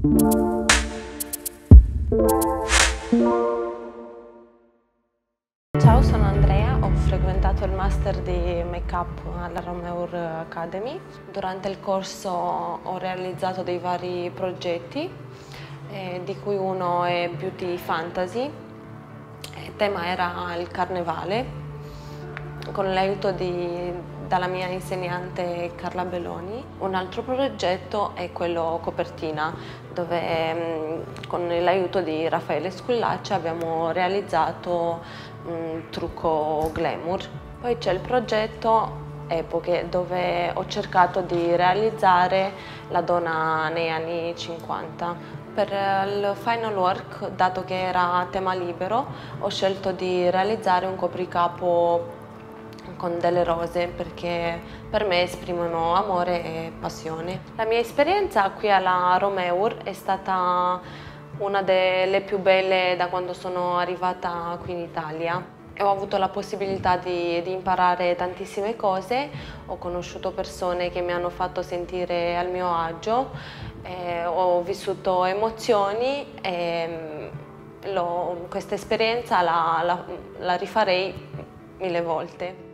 Ciao, sono Andrea, ho frequentato il master di make-up alla Romeur Academy. Durante il corso ho realizzato dei vari progetti, di cui uno è Beauty Fantasy. Il tema era il carnevale, con l'aiuto dalla mia insegnante Carla Belloni. Un altro progetto è quello copertina, dove con l'aiuto di Raffaele Squillace abbiamo realizzato un trucco glamour. Poi c'è il progetto Epoche, dove ho cercato di realizzare la donna nei anni 50. Per il final work, dato che era tema libero, ho scelto di realizzare un copricapo con delle rose, perché per me esprimono amore e passione. La mia esperienza qui alla Romeur è stata una delle più belle da quando sono arrivata qui in Italia. E ho avuto la possibilità di imparare tantissime cose, ho conosciuto persone che mi hanno fatto sentire al mio agio, ho vissuto emozioni e questa esperienza la rifarei 1000 volte.